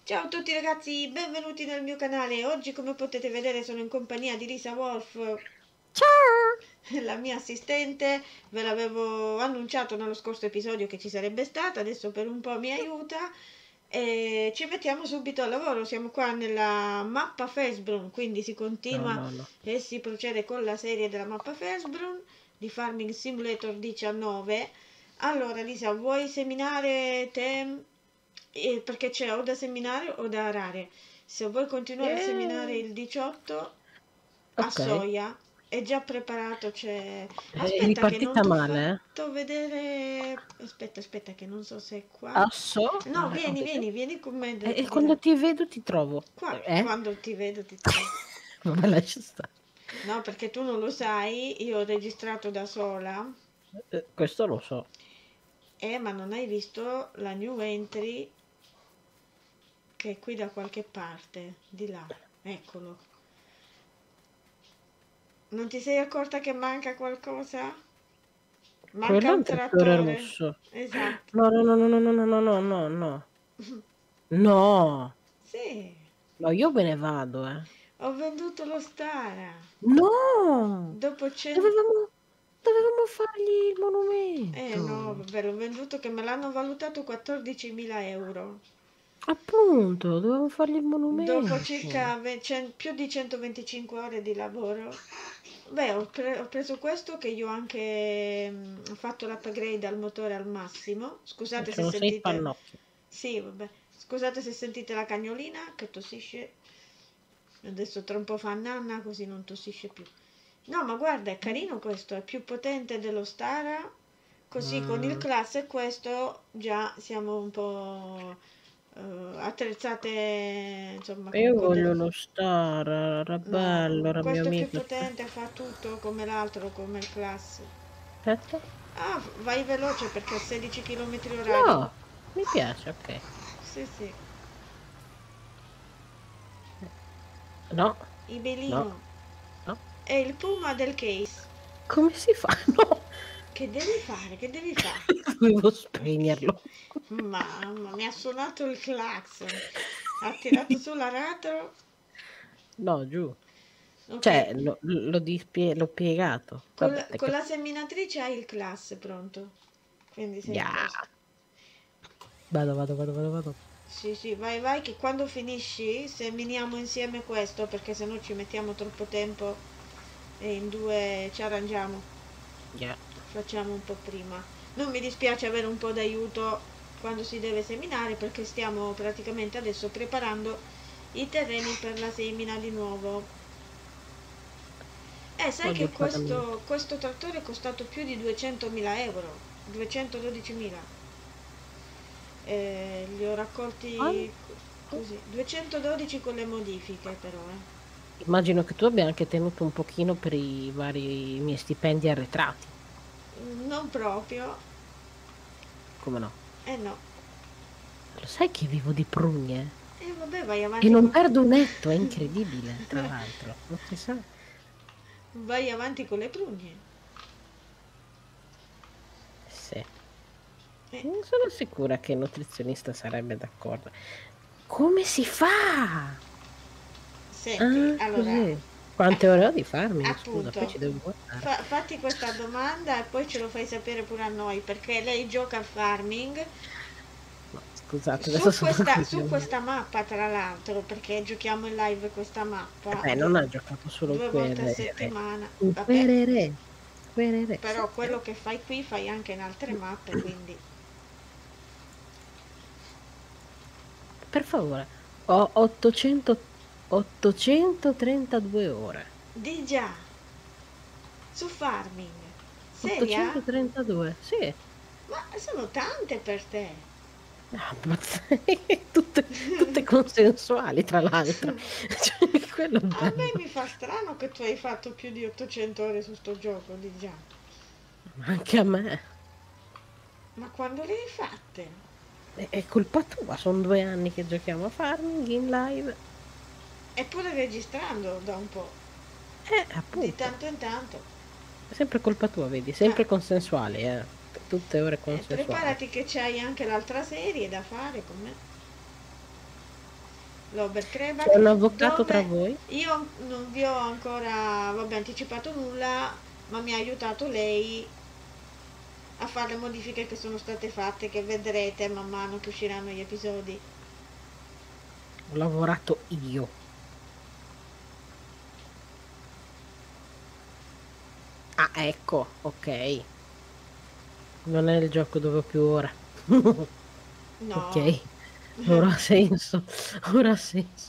Ciao a tutti ragazzi, benvenuti nel mio canale. Oggi come potete vedere sono in compagnia di Lisa Wolf, Ciao! la mia assistente. Ve l'avevo annunciato nello scorso episodio che ci sarebbe stata, adesso per un po' mi aiuta e ci mettiamo subito al lavoro. Siamo qua nella mappa Fesbrun, quindi si No, continua no, no. e si procede con la serie della mappa Fesbrun di Farming Simulator 19. Allora Lisa, vuoi seminare te? Perché c'è o da seminare o da arare. Se vuoi continuare a seminare Eh, il 18 a ok. soia, è già preparato, c'è... È Aspetta che non ripartita ti ho male, eh? fatto vedere... Aspetta che non so se è qua. Asso? No, Ho vieni con me E di là. quando ti vedo ti trovo. Qua, Eh? quando ti vedo ti trovo. Vabbè, lascia stare. No, perché tu non lo sai, io ho registrato da sola, Questo lo so. ma non hai visto la new entry che è qui da qualche parte, di là. Eccolo. Non ti sei accorta che manca qualcosa? Quello Manca è un un trattore trattore. rosso. Esatto. No, no, no, no, no, no, no, no, no, no. No! Sì, No, io me ne vado, eh. ho venduto lo Stara. No! Dopo 100... Dovevamo fargli il No, monumento. vabbè, l'ho venduto che me l'hanno valutato 14.000 euro. Appunto, dovevamo fargli il Dopo monumento. circa più di 125 ore di lavoro. Beh, ho preso questo che io ho anche fatto l'upgrade al motore al massimo. Scusate se Sono sei sentite... pannocchie. Sì, vabbè. Scusate se sentite la cagnolina che tossisce. Adesso tra un po' fa nanna così non tossisce più. No, ma guarda, è carino questo, è più potente dello Stara. Così con il Mm. class e questo già siamo un po' attrezzate, insomma, Io con voglio delle... lo Star, era bello, No, era mio questo è più amico. potente, fa tutto come l'altro, come il class. Aspetta. Ah, vai veloce perché a 16 km orari. No, mi piace, ok. Sì, sì. No, no, Ibelino. no. È il puma del case. Come si fa? No, Che devi fare? Che devi fare? dovevo spegnerlo. Mamma, mi ha suonato il clacson. Ha tirato sull'aratro. No, giù. Ok, Cioè, l'ho piegato. Vabbè, te con la capisco. seminatrice hai il class pronto. Quindi sei a Yeah. posto. Vado. Sì, sì, vai, che quando finisci seminiamo insieme questo, perché sennò ci mettiamo troppo tempo e in due ci arrangiamo. Yeah. Facciamo un po' prima. Non mi dispiace avere un po' d'aiuto quando si deve seminare, perché stiamo praticamente adesso preparando i terreni per la semina di nuovo. Sai Voglio che fare mio. questo trattore è costato più di 200.000 euro, 212.000. Li ho raccolti Quanto? così, 212 con le modifiche però, eh. Immagino che tu abbia anche tenuto un pochino per i vari miei stipendi arretrati. Non proprio, Come no? eh no. Lo sai che vivo di prugne? E vabbè, vai E avanti non con... perdo un netto, è incredibile, tra l'altro. Non si sa. vai avanti con le prugne. Sì. Eh, Non sono sicura che il nutrizionista sarebbe d'accordo. Come si fa? senti, Ah, allora, così. Quante ore ho di farming? Scusa, poi appunto, ci devo guardare. fatti questa domanda e poi ce lo fai sapere pure a noi, perché lei gioca a farming No, scusate, adesso sono su confusione. questa mappa, tra l'altro, perché giochiamo in live questa E mappa beh, non ha giocato solo due volte a querere. settimana. Vabbè, Querere. Querere, sì. però quello che fai qui fai anche in altre mappe, quindi Per favore, ho 832 ore. di già su farming. Seria? 832, sì. Ma sono tante per te. Ah, ma tutte consensuali, tra l'altro. Cioè, quello è A me bello. mi fa strano che tu hai fatto più di 800 ore su sto gioco di già. Ma anche a me. Ma quando le hai fatte? È colpa tua, sono 2 anni che giochiamo a Farming in live. Eppure registrando da un po', di Appunto. tanto in tanto. È sempre colpa tua, vedi? Ma Sempre consensuali, eh. Tutte ore consensuali. preparati che c'hai anche l'altra serie da fare con me. l'Oberkrebs, C'è un avvocato tra dove voi? io non vi ho ancora, vabbè, anticipato nulla, ma mi ha aiutato lei a fare le modifiche che sono state fatte, che vedrete man mano che usciranno gli episodi. Ho lavorato io. Ah, ecco, ok. Non è il gioco dove ho più ore. No. Ok, ora ha senso. Ora ha senso.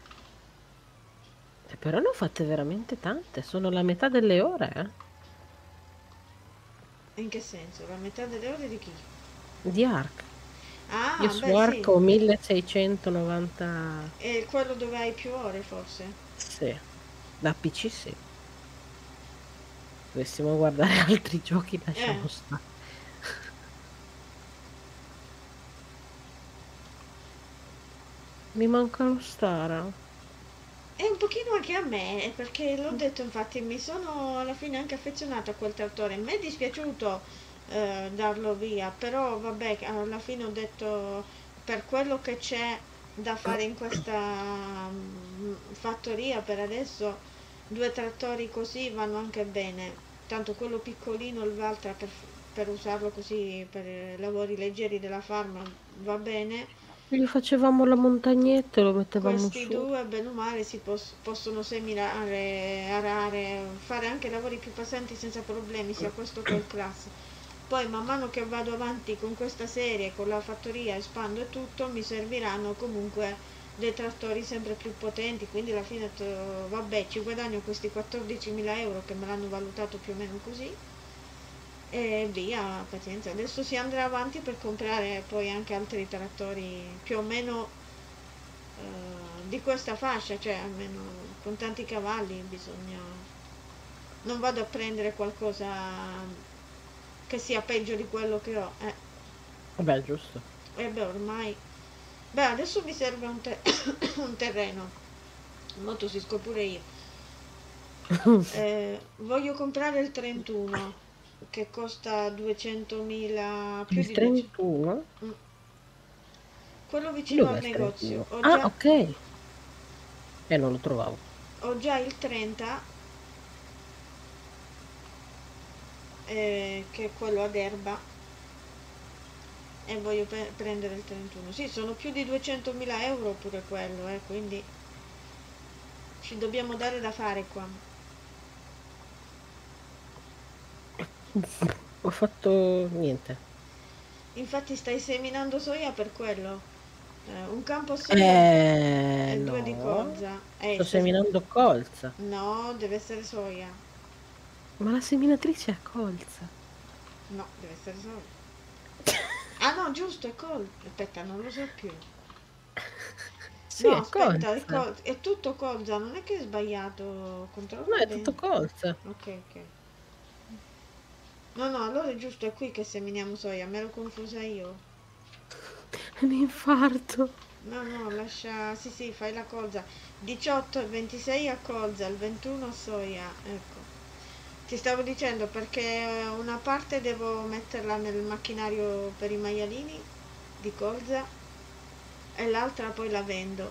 Però ne ho fatte veramente tante. Sono la metà delle ore, In che senso? La metà delle ore di chi? di Ark. Io Ah, su beh, Ark sì. ho 1690. È quello dove hai più ore, forse. Sì, da PC sì. Dovessimo guardare altri giochi, Eh, lasciamo stare. Mi manca lo Stara. è un pochino anche a me, perché l'ho detto, infatti, mi sono alla fine anche affezionata a quel trattore. Mi è dispiaciuto darlo via, però vabbè, alla fine ho detto, per quello che c'è da fare in questa fattoria per adesso, due trattori così vanno anche bene. Tanto quello piccolino, il Valtra, per usarlo così per lavori leggeri della farma va bene. Gli facevamo la montagnetta e lo mettevamo Questi su. due, bene o male, possono seminare, arare, fare anche lavori più pesanti senza problemi, sia questo che il class. Poi man mano che vado avanti con questa serie, con la fattoria, espando e tutto, mi serviranno comunque dei trattori sempre più potenti, quindi alla fine vabbè, ci guadagno questi 14.000 euro che me l'hanno valutato più o meno così e via, pazienza. Adesso si andrà avanti per comprare poi anche altri trattori più o meno di questa fascia, cioè almeno con tanti cavalli bisogna. Non vado a prendere qualcosa che sia peggio di quello che ho. Vabbè, giusto. E beh, ormai. Beh, adesso mi serve un terreno. Molto si scopre io. Voglio comprare il 31 che costa 200.000, più Il di 200. 31? Mm. Quello vicino Dov'è al il negozio. 31? Ah, ok. Non lo trovavo. Ho già il 30, che è quello ad erba, e voglio prendere il 31. Sì, sono più di 200.000 euro pure quello, quindi ci dobbiamo dare da fare qua. Ho fatto niente. Infatti stai seminando soia per quello. Un campo soia e due di No. colza. Sto seminando colza. No, deve essere soia. Ma la seminatrice è colza. No, deve essere soia. Ah no, giusto, è colza. Aspetta, non lo so più. Sì, No, è aspetta, colza. è tutto colza, non è che è sbagliato. No, Controlla è bene. tutto colza. Ok, ok. No, no, allora è giusto, è qui che seminiamo soia, me l'ho confusa io. Un infarto. No, no, lascia. Sì, sì, fai la colza. 18 e 26 a colza, il 21 a soia. Ecco. Ti stavo dicendo perché una parte devo metterla nel macchinario per i maialini di colza e l'altra poi la vendo.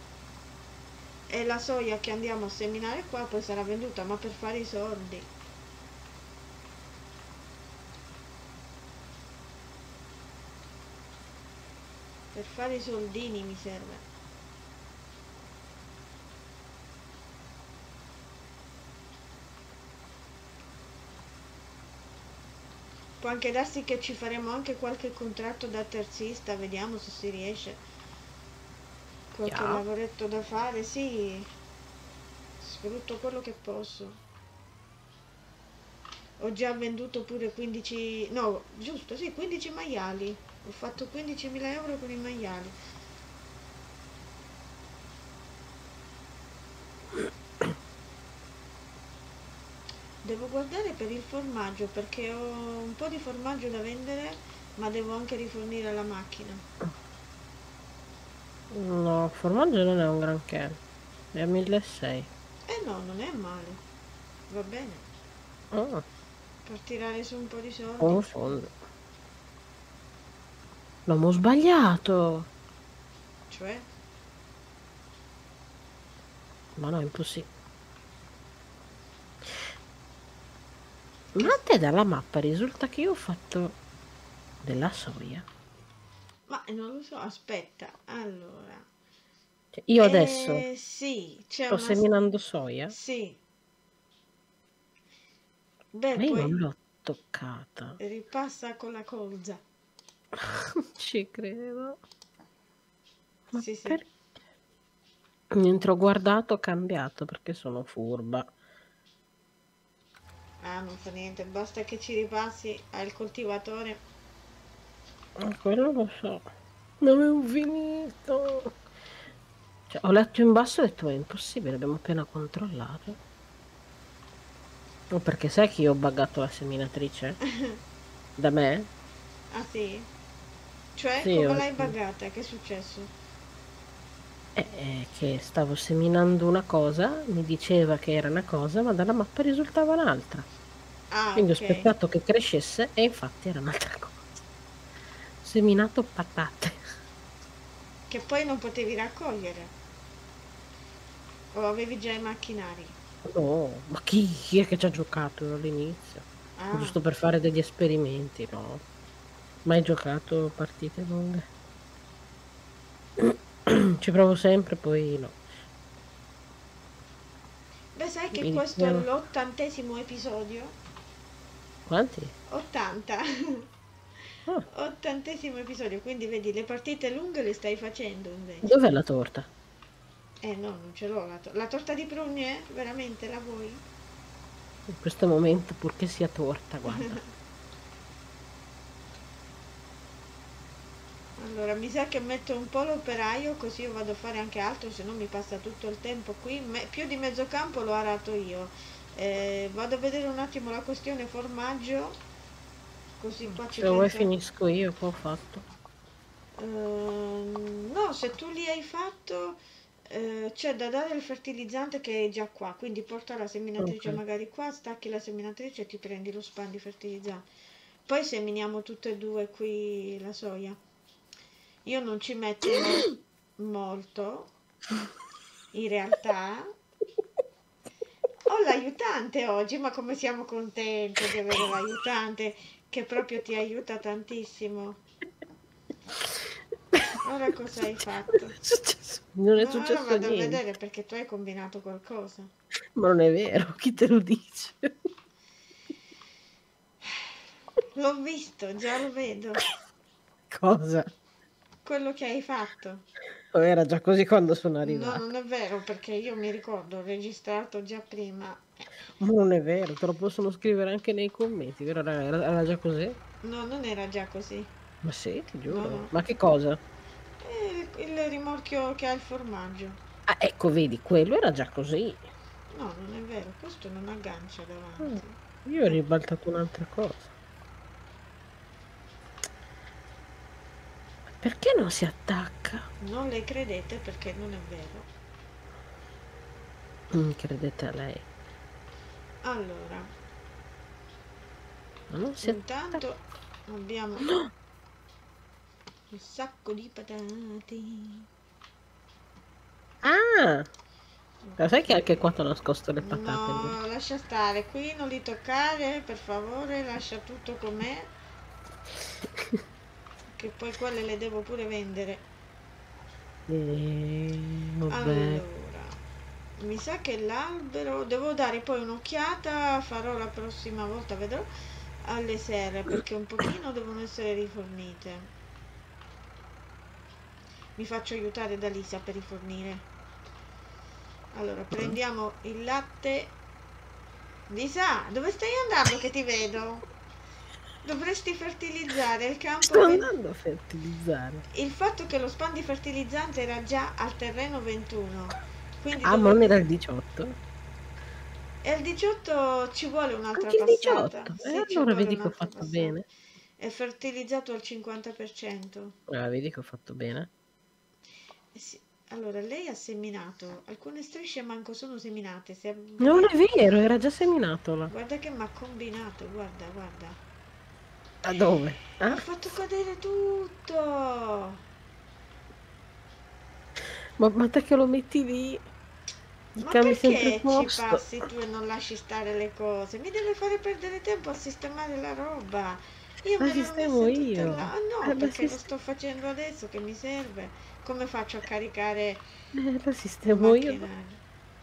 E la soia che andiamo a seminare qua poi sarà venduta, ma per fare i soldi. Per fare i soldini mi serve. Può anche darsi che ci faremo anche qualche contratto da terzista, vediamo se si riesce. Qualche Yeah. lavoretto da fare, sì, sfrutto quello che posso. Ho già venduto pure 15, no, giusto, sì, 15 maiali. Ho fatto 15.000 euro con i maiali. Devo guardare per il formaggio perché ho un po' di formaggio da vendere, ma devo anche rifornire la macchina. No, formaggio non è un granché. È a 1600. Eh no, non è male. Va bene. Oh, Per tirare su un po' di soldi. confondo. L'ho sbagliato. Cioè? Ma no, è impossibile. Che... Ma a te dalla mappa risulta che io ho fatto della soia. Ma non lo so, aspetta, allora. Cioè, io adesso Sì, c'è sto una... seminando soia, Sì, beh, ma io poi non l'ho toccata. ripassa con la colza. Non ci credo. Ma Sì, sì. perché? Mentre ho guardato ho cambiato perché sono furba. Ah, non fa niente, basta che ci ripassi al coltivatore. Quello lo so. Non avevo finito. Cioè, ho letto in basso e ho detto, è impossibile, abbiamo appena controllato. Perché sai che io ho buggato la seminatrice? Da me? Ah sì? Cioè, Sì, come l'hai buggata? Che è successo? che stavo seminando una cosa, mi diceva che era una cosa, ma dalla mappa risultava un'altra. Ah, Quindi ho ok. aspettato che crescesse e infatti era un'altra cosa. Seminato patate. Che poi non potevi raccogliere. O avevi già i macchinari. No, ma chi è che ci ha giocato all'inizio? Ah, Giusto per fare degli esperimenti, no? Mai giocato partite lunghe. Ci provo sempre, poi no. beh, sai che Mi questo è dicono, l'80° episodio? quanti? 80. Ah, 80° episodio, quindi vedi, le partite lunghe le stai facendo invece. dov'è la torta? No, non ce l'ho la torta di prugne? Veramente la vuoi? In questo momento, purché sia torta, guarda. Allora, mi sa che metto un po' l'operaio così io vado a fare anche altro, se no mi passa tutto il tempo qui. Più di mezzo campo l'ho arato io. Vado a vedere un attimo la questione formaggio, così qua ci Se vuoi pensa. finisco io, che ho fatto. No, se tu li hai fatto, c'è da dare il fertilizzante che è già qua, quindi porta la Ok. seminatrice magari qua, stacchi la seminatrice e ti prendi lo span di fertilizzante. Poi seminiamo tutte e due qui la soia. Io non ci metto molto, in realtà. Ho l'aiutante oggi, ma come siamo contente di avere l'aiutante che proprio ti aiuta tantissimo. Ora cosa hai fatto? Non è No, ora successo vado a vedere niente. perché tu hai combinato qualcosa. Ma non è vero, chi te lo dice? L'ho visto, già lo vedo. Cosa? Quello che hai fatto. O era già così quando sono No, arrivata? non è vero perché io mi ricordo, ho registrato già prima. Ma non è vero, te lo possono scrivere anche nei commenti, vero? Era già così? No, non era già così. Ma sì, ti No, giuro. no. Ma che cosa? Il rimorchio che ha il formaggio. Ah, ecco, vedi, quello era già così. No, non è vero, questo non aggancia Ah, davanti. io ho ribaltato un'altra cosa. Perché non si attacca? Non le credete perché non è vero. Credete a lei. Allora, Ma non si attacca. intanto abbiamo No! un sacco di patate. Ah! Ma sai Ok. che anche qua ti ho nascosto le patate, vero? No, lascia stare, qui non li toccare, per favore, lascia tutto com'è, che poi quelle le devo pure vendere. Vabbè. Allora, mi sa che l'albero, devo dare poi un'occhiata, farò la prossima volta, vedrò, alle serre, perché un pochino devono essere rifornite. Mi faccio aiutare da Lisa per rifornire. Allora, prendiamo il latte. Lisa, dove stai andando che ti vedo? Dovresti fertilizzare il campo. Sto andando a fertilizzare. Il fatto che lo span di fertilizzante era già al terreno 21, quindi Ah, ma non dovrebbe... era il 18? E al 18 ci vuole un'altra Anche il passata. 18. E Sì, ci allora vuole vedi che ho un'altra fatto passata. bene. È fertilizzato al 50%. Ah, vedi che ho fatto bene. Sì. Allora, lei ha seminato. Alcune strisce manco sono seminate. Se Non è vedi... vero, era già seminato là. Guarda che mi ha combinato, guarda, guarda. Da dove? Ha Ah? fatto cadere tutto. Ma te che lo metti lì? Gli Ma cambi sempre perché ci posto. passi tu e non lasci stare le cose? Mi deve fare perdere tempo a sistemare la roba. Io La me l'ero messa sistemo tutta io. là. Ah no, La, perché lo sto facendo adesso che mi serve. Come faccio a caricare la il sistemo io. macchinario?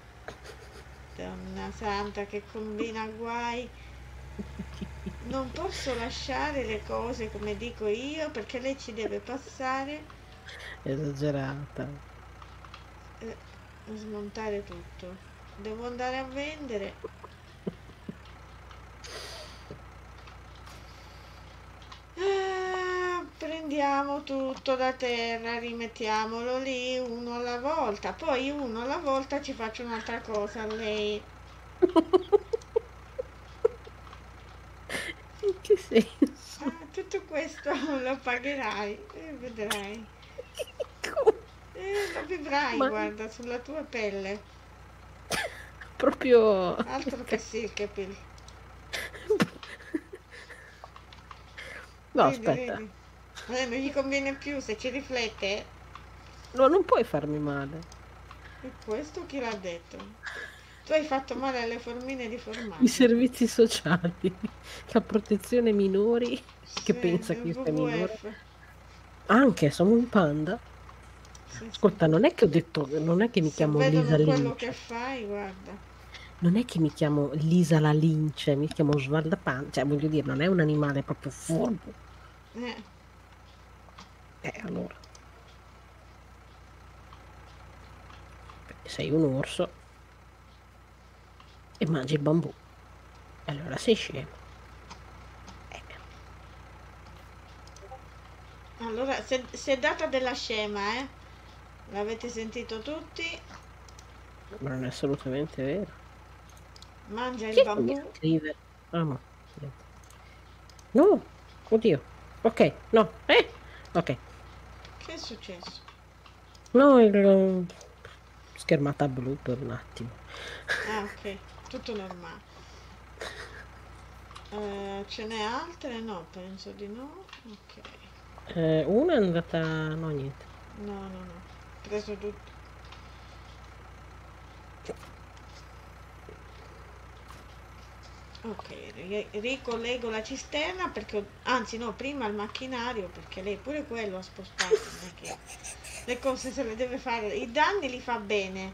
Donna santa che combina guai. Non posso lasciare le cose come dico io perché lei ci deve passare Esagerata. e smontare tutto. Devo andare a vendere. Prendiamo tutto da terra, rimettiamolo lì uno alla volta. Poi uno alla volta ci faccio un'altra cosa a lei. In che senso? Tutto questo lo pagherai e vedrai. Come? Lo vivrai, Ma guarda, sulla tua pelle. proprio... Altro che Silkepil. No, Vedi, aspetta. vedi. Non gli conviene più se ci riflette. No, non puoi farmi male. E questo chi l'ha detto? Tu hai fatto male alle formine di I formaggio. servizi sociali, la protezione minori, che Sì, pensa che il io sia minore. WWF. Anche, sono un panda. Sì, sì. Ascolta, non è che ho detto, non è che mi Se chiamo Lisa vedono quello che Lynch. fai, guarda. Non è che mi chiamo Lisa la Lince, mi chiamo Osvalda Pan, cioè voglio dire, non è un animale proprio furbo. Eh, Allora, sei un orso e mangi il bambù. Allora sei scemo. Eh, allora, se è data della scema, eh? L'avete sentito tutti? ma non è assolutamente vero. Mangia il Chi è che mi bambù. scrive? Ah, no, niente. No, oddio. Ok, no, ok. Che è successo? No, schermata blu per un attimo. Ah, ok, tutto normale. Ce n'è altre? No, penso di no. Ok. Una è andata... No, niente. No, no, no. Preso tutto. Ok, ricollego la cisterna perché, anzi no, prima il macchinario perché lei pure quello ha spostato, non è che le cose se le deve fare, i danni li fa bene,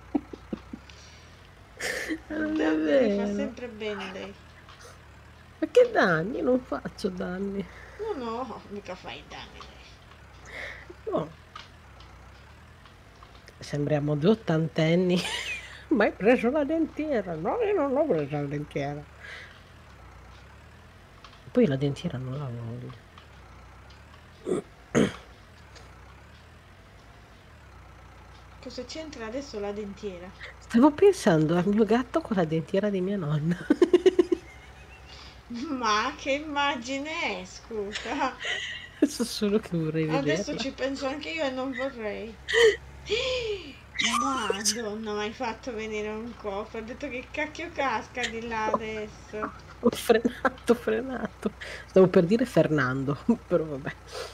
i Non è danni li fa vero. sempre bene lei. Ma che danni? Non faccio danni. No, no, mica fa i danni lei. No, sembriamo due ottantenni. Ma hai preso la dentiera? No, io non ho preso la dentiera. Poi la dentiera non la voglio. Cosa c'entra adesso la dentiera? Stavo pensando al mio gatto con la dentiera di mia nonna. Ma che immagine è, scusa? Adesso solo che vorrei Adesso vederla. ci penso anche io e non vorrei. Madonna, mi hai fatto venire un cofre. Ho detto che cacchio casca di là adesso. Ho frenato, ho frenato. Stavo per dire Fernando, però vabbè.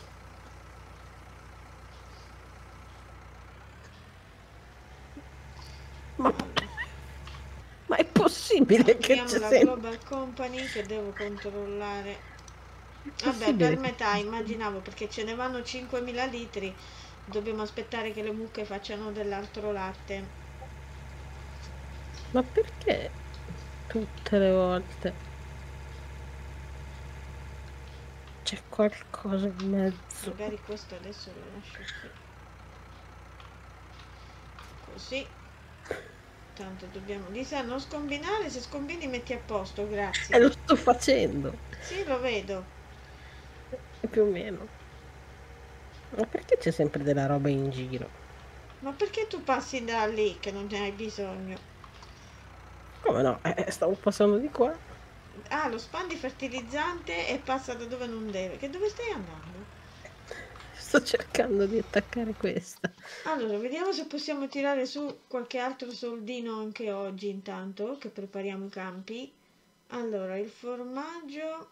Ma, Allora, ma è possibile che apriamo c'è la sempre... Global Company che devo controllare. È Vabbè, per possibile che metà immaginavo perché ce ne vanno 5.000 litri. Dobbiamo aspettare che le mucche facciano dell'altro latte. Ma perché tutte le volte c'è qualcosa in mezzo? Magari questo adesso lo lascio qui. Così. Tanto dobbiamo... Lisa, non scombinare, se scombini metti a posto, grazie. Lo sto facendo, Sì, lo vedo. più o meno. Ma perché c'è sempre della roba in giro? Ma perché tu passi da lì che non ne hai bisogno? Come no? Stavo passando di qua. Ah, lo spandi fertilizzante e passa da dove non deve. Che dove stai andando? Sto cercando di attaccare questa. Allora, vediamo se possiamo tirare su qualche altro soldino anche oggi intanto che prepariamo i campi. Allora, il formaggio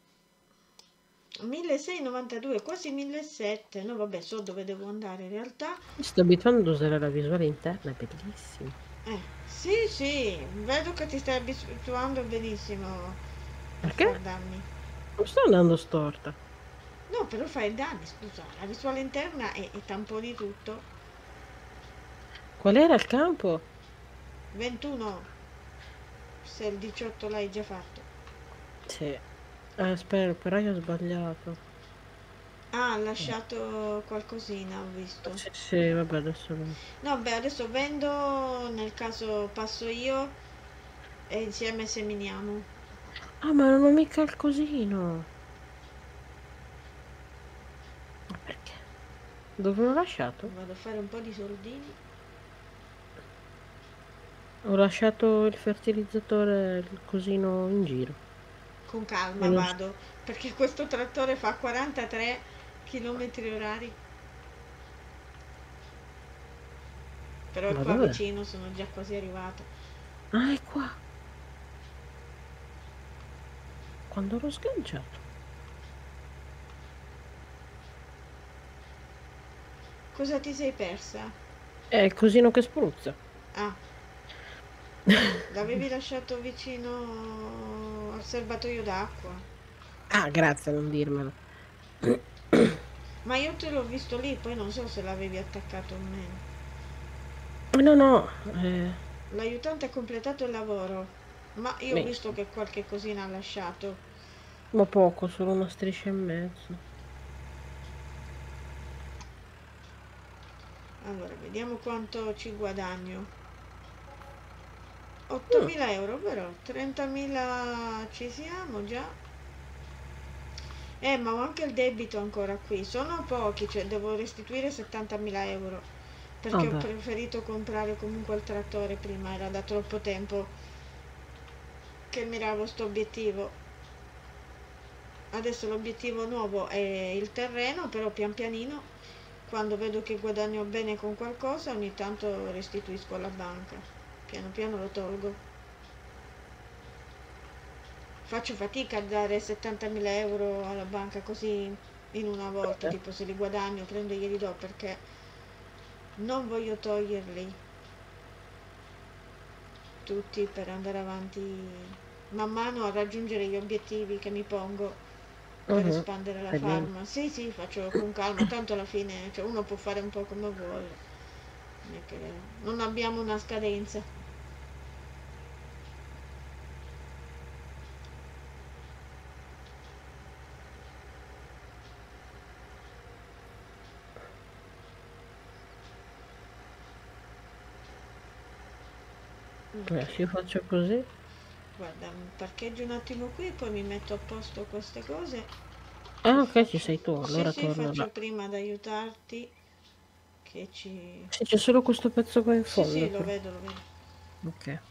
1692, quasi 1700. No, vabbè, so dove devo andare in realtà. Mi sto abituando ad usare la visuale interna, è bellissimo. Sì, sì, vedo che ti stai abituando benissimo a Perché? far danni. Non sto andando storta. No, però fai danni, scusa. La visuale interna e tamponi tutto. Qual era il campo? 21, se il 18 l'hai già fatto. Sì. Spero, però io ho sbagliato. Ah, ha lasciato qualcosina, ho visto. Sì, sì, vabbè, adesso lo... No, beh, adesso vendo, nel caso passo io e insieme seminiamo. Ah, ma non ho mica il cosino. Ma perché? Dove l'ho lasciato? Vado a fare un po' di soldini. Ho lasciato il fertilizzatore, il cosino in giro. Con E calma non... vado, perché questo trattore fa 43 km orari. Però è Ma qua dov'è? vicino, sono già quasi arrivata. Ah, è qua. Quando l'ho sganciato. Cosa ti sei persa? È il cosino che spruzza. Ah, l'avevi lasciato vicino al serbatoio d'acqua. Ah, grazie, non dirmelo. Ma io te l'ho visto lì, poi non so se l'avevi attaccato o meno. No, no, L'aiutante ha completato il lavoro, ma io ho visto benissimo. che qualche cosina ha lasciato. Ma poco, solo una striscia e mezzo. Allora, vediamo quanto ci guadagno. Mm, 8.000 euro però, 30.000 ci siamo già. Ma ho anche il debito ancora qui. Sono pochi, cioè devo restituire 70.000 euro. Perché ho vabbè. preferito comprare comunque il trattore prima, era da troppo tempo che miravo sto obiettivo. Adesso l'obiettivo nuovo è il terreno, però pian pianino, quando vedo che guadagno bene con qualcosa, ogni tanto restituisco alla banca. Piano piano lo tolgo. Faccio fatica a dare 70.000 euro alla banca così in una volta, Perché? tipo se li guadagno prendo e glieli do perché non voglio toglierli tutti per andare avanti man mano a raggiungere gli obiettivi che mi pongo per Mhm, espandere la fai bene. farma. Sì, sì, faccio con calma, tanto alla fine cioè, uno può fare un po' come vuole, non è che non abbiamo una scadenza. Ok, Se io faccio così... guarda, parcheggio un attimo qui e poi mi metto a posto queste cose e Ah, ok, ci faccio... sei tu, Sì, allora sì, torno faccio là. prima ad aiutarti che ci... Sì, c'è solo questo pezzo qua in Sì, fondo, sì, lo però. vedo, lo vedo. Ok.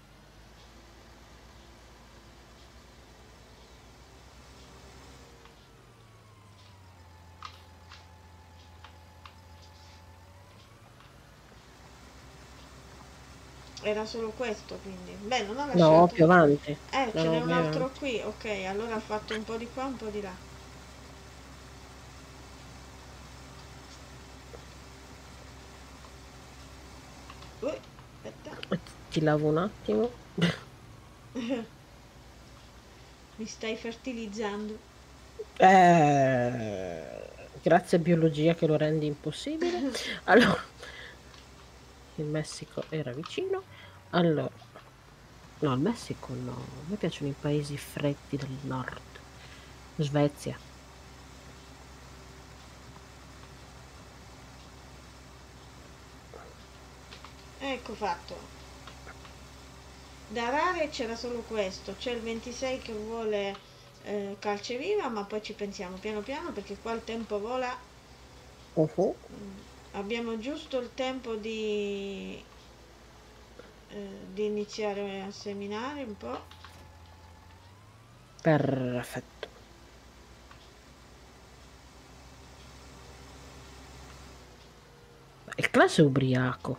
Era solo questo, quindi. Beh, non ha No, lasciato. più avanti. La Ce n'è roba un più altro avanti. qui. Ok, allora ha fatto un po' di qua, un po' di là. Ui, aspetta. Ti lavo un attimo. Mi stai fertilizzando. Grazie a biologia che lo rende impossibile. Allora, il Messico era vicino. Allora, no, il Messico no. A me piacciono i paesi freddi del nord. Svezia. Ecco fatto. Da rare c'era solo questo. C'è il 26 che vuole calceviva, ma poi ci pensiamo piano piano perché qua il tempo vola. Uh-huh. Abbiamo giusto il tempo di iniziare a seminare un po'. Perfetto. Il classe è ubriaco.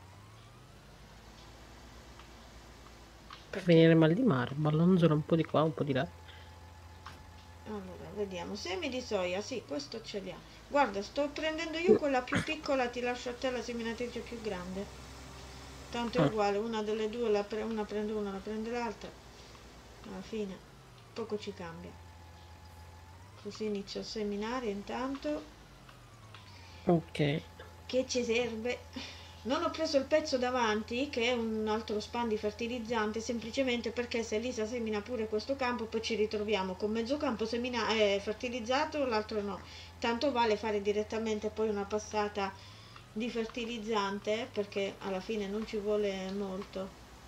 Per Perché? venire mal di mare. Ballonzola un po' di qua, un po' di là. Allora, vediamo. Semi di soia, sì, questo ce li ha. Guarda, sto prendendo io quella più piccola, ti lascio a te la seminatrice più grande. Tanto è uguale, una delle due, una prende una, la prende l'altra. Alla fine, poco ci cambia. Così inizio a seminare intanto. Ok. Che ci serve? Non ho preso il pezzo davanti, che è un altro span di fertilizzante, semplicemente perché se Elisa semina pure questo campo, poi ci ritroviamo con mezzo campo fertilizzato, l'altro no. Tanto vale fare direttamente poi una passata di fertilizzante, perché alla fine non ci vuole molto.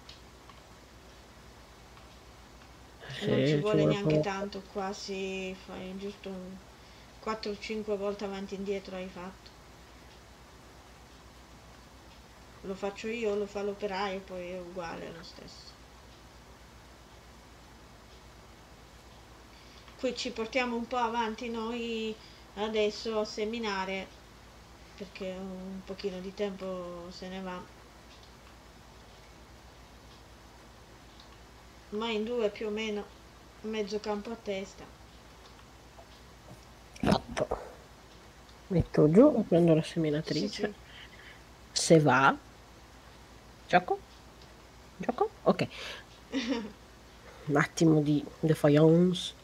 Non ci Sì, ci vuole vuole neanche poco. tanto, quasi fai giusto un 4-5 volte avanti e indietro hai fatto. Lo faccio io, lo fa l'operaio, poi è uguale lo stesso. Qui ci portiamo un po' avanti noi adesso a seminare, perché un pochino di tempo se ne va. Ma in due più o meno mezzo campo a testa. Fatto. Metto giù, prendo la Sì, sì. seminatrice. Se va. Gioco? Gioco? Ok. Un attimo di defiance.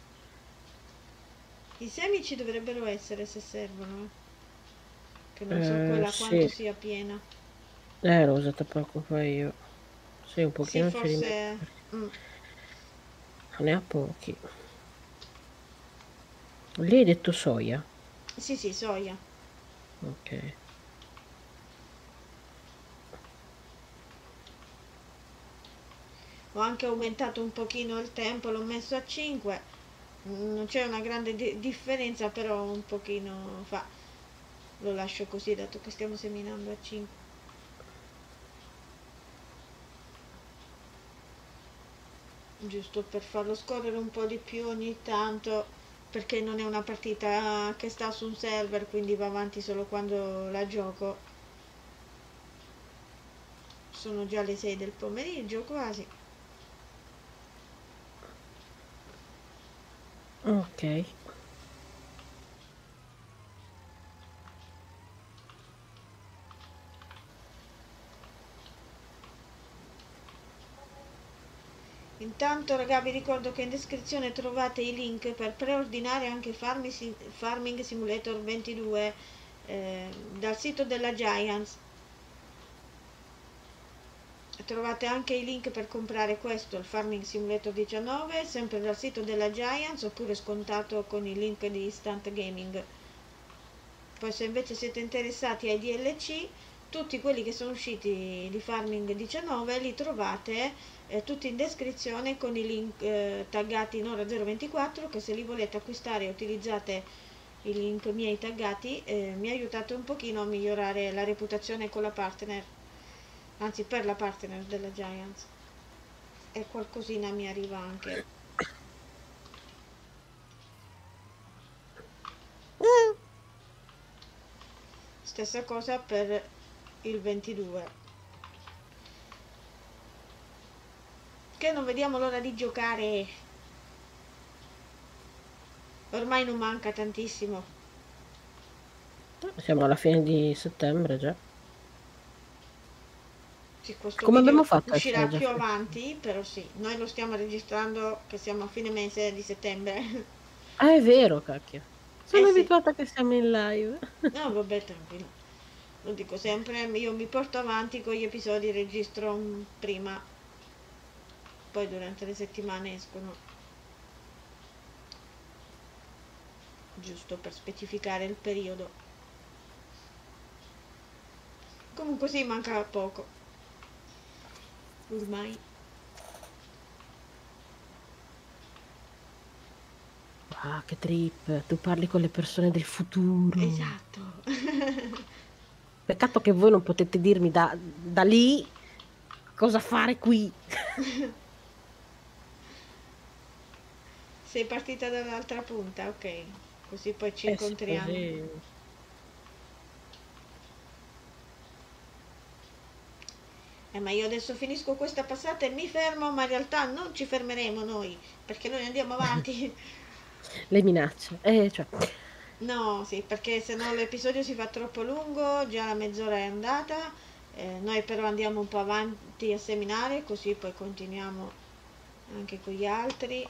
I semi ci dovrebbero essere se servono, che non so quella quanto Sì. sia piena. L'ho usata poco poi io. Sì, un Sì, pochino ci rimetto. forse... Ne ha pochi. Lì hai detto soia? Sì, sì, soia. Ok. Ho anche aumentato un pochino il tempo, l'ho messo a 5. Non c'è una grande differenza, però un pochino fa. Lo lascio così, dato che stiamo seminando a 5. Giusto per farlo scorrere un po' di più ogni tanto, perché non è una partita che sta su un server, quindi va avanti solo quando la gioco. Sono già le 6 del pomeriggio quasi. Ok. Intanto raga, vi ricordo che in descrizione trovate i link per preordinare anche Farming Simulator 22 dal sito della Giants. Trovate anche i link per comprare questo, il Farming Simulator 19, sempre dal sito della Giants, oppure scontato con il link di Instant Gaming. Poi se invece siete interessati ai DLC, tutti quelli che sono usciti di Farming 19 li trovate tutti in descrizione con i link taggati Nora 024, che se li volete acquistare utilizzate i link miei taggati, mi aiutate un pochino a migliorare la reputazione con la partner, anzi per la partner della Giants, e qualcosina mi arriva anche. Stessa cosa per il 22, che non vediamo l'ora di giocare. Ormai non manca tantissimo. Siamo alla fine di settembre già. Sì, questo Come abbiamo video fatto a uscirà essere già più fine? avanti, però sì, noi lo stiamo registrando che siamo a fine mese di settembre. Ah, è vero, cacchio. Eh Sono sì, abituata che siamo in live. no, vabbè, tranquillo. Lo dico sempre, io mi porto avanti con gli episodi, registro prima, poi durante le settimane escono, giusto per specificare il periodo. Comunque sì, manca poco, ormai. Ah, che trip. Tu parli con le persone del futuro. Esatto. Peccato che voi non potete dirmi da lì cosa fare qui. Sei partita dall'altra punta, ok, così poi ci Eh sì, incontriamo. così. Ma io adesso finisco questa passata e mi fermo, ma in realtà non ci fermeremo noi, perché noi andiamo avanti. Le minacce. Cioè. No, sì, perché se no l'episodio si fa troppo lungo, già la mezz'ora è andata, Noi però andiamo un po' avanti a seminare, così poi continuiamo anche con gli altri,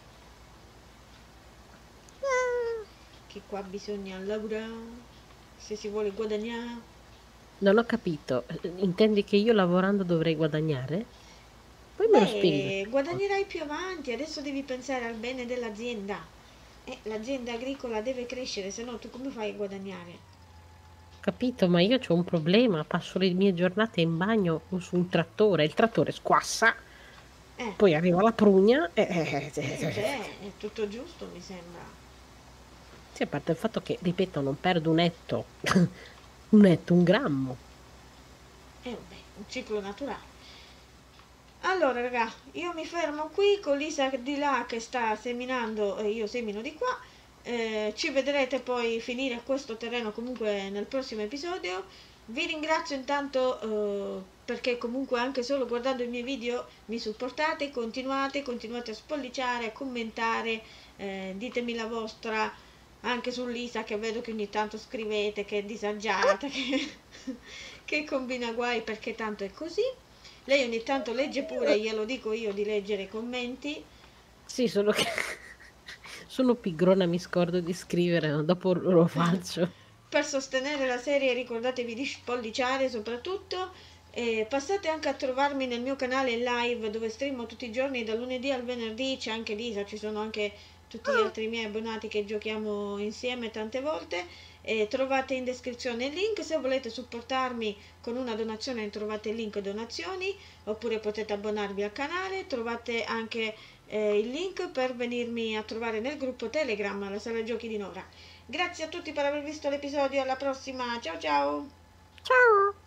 che qua bisogna lavorare se si vuole guadagnare. Non ho capito. Intendi che io lavorando dovrei guadagnare? Poi me lo spieghi Beh, questa cosa. guadagnerai più avanti, adesso devi pensare al bene dell'azienda. L'azienda agricola deve crescere, se no tu come fai a guadagnare? Capito, ma io c'ho un problema. Passo le mie giornate in bagno o su un trattore. Il trattore squassa, Eh, poi arriva la prugna e... beh, è tutto giusto, mi sembra. Sì, a parte il fatto che, ripeto, non perdo un etto. Un etto, un grammo. Vabbè, un ciclo naturale. Allora, raga, io mi fermo qui con Lisa di là che sta seminando e io semino di qua. Ci vedrete poi finire questo terreno comunque nel prossimo episodio. Vi ringrazio intanto perché comunque anche solo guardando i miei video mi supportate, continuate a spolliciare, a commentare, ditemi la vostra anche su Lisa che vedo che ogni tanto scrivete che è disagiata, che combina guai perché tanto è così. Lei ogni tanto legge pure, glielo dico io di leggere i commenti. Sì, solo che sono pigrona, mi scordo di scrivere, no? Dopo lo faccio. Per sostenere la serie ricordatevi di spolliciare soprattutto e passate anche a trovarmi nel mio canale in live dove streamo tutti i giorni dal lunedì al venerdì, c'è anche Lisa, ci sono anche tutti gli altri miei abbonati che giochiamo insieme tante volte e trovate in descrizione il link. Se volete supportarmi con una donazione trovate il link donazioni oppure potete abbonarvi al canale, trovate anche il link per venirmi a trovare nel gruppo Telegram, la sala giochi di Nora. Grazie a tutti per aver visto l'episodio, alla prossima, ciao ciao! Ciao!